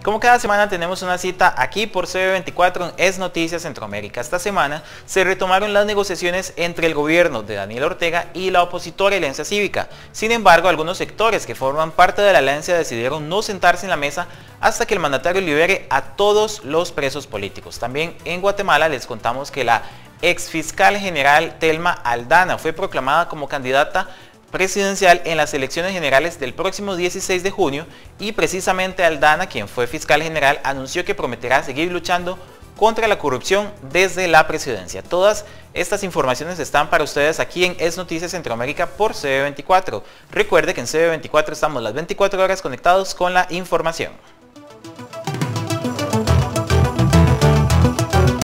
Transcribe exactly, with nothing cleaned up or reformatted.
Como cada semana tenemos una cita aquí por C B veinticuatro en Es Noticias Centroamérica. Esta semana se retomaron las negociaciones entre el gobierno de Daniel Ortega y la opositora Alianza Cívica. Sin embargo, algunos sectores que forman parte de la alianza decidieron no sentarse en la mesa hasta que el mandatario libere a todos los presos políticos. También en Guatemala les contamos que la exfiscal general Telma Aldana fue proclamada como candidata presidencial en las elecciones generales del próximo dieciséis de junio y precisamente Aldana, quien fue fiscal general, anunció que prometerá seguir luchando contra la corrupción desde la presidencia. Todas estas informaciones están para ustedes aquí en Es Noticias Centroamérica por C B veinticuatro. Recuerde que en C B veinticuatro estamos las veinticuatro horas conectados con la información.